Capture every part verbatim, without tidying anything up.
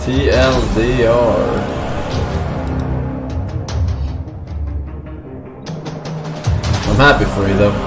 T L D R. I'm happy for you though.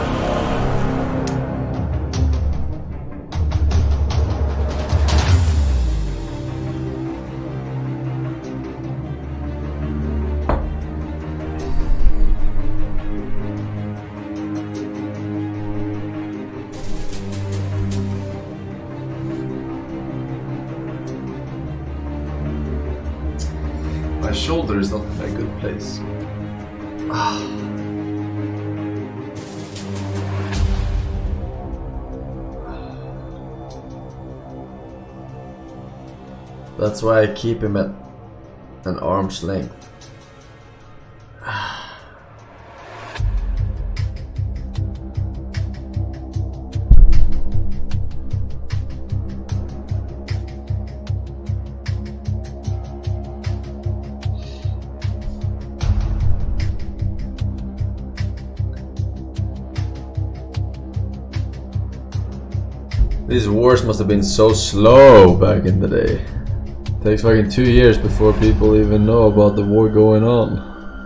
My shoulder is not in a good place. That's why I keep him at an arm's length. These wars must have been so slow back in the day. Takes fucking two years before people even know about the war going on.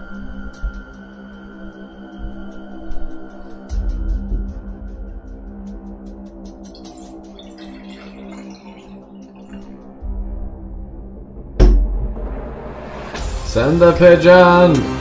Send a pigeon!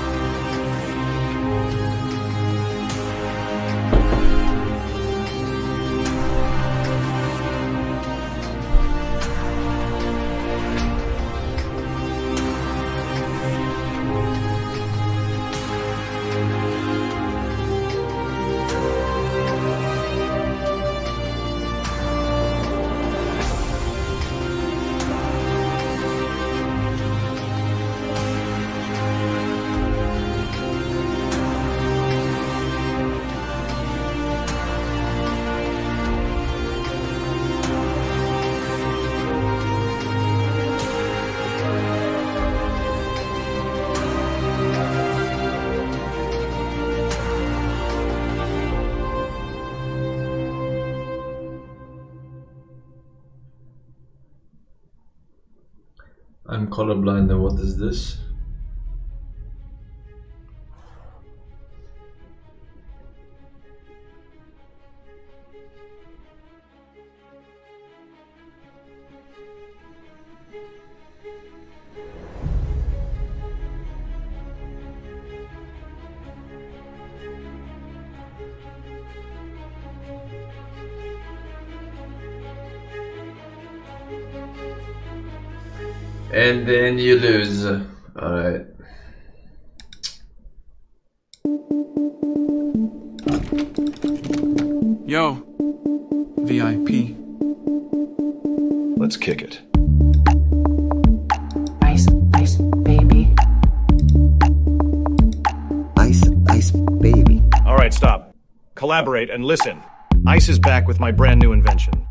I'm colorblind, and what is this? And then you lose. Alright. Yo, V I P. Let's kick it. Ice, ice, baby. Ice, ice, baby. All right, stop. Collaborate and listen. Ice is back with my brand new invention.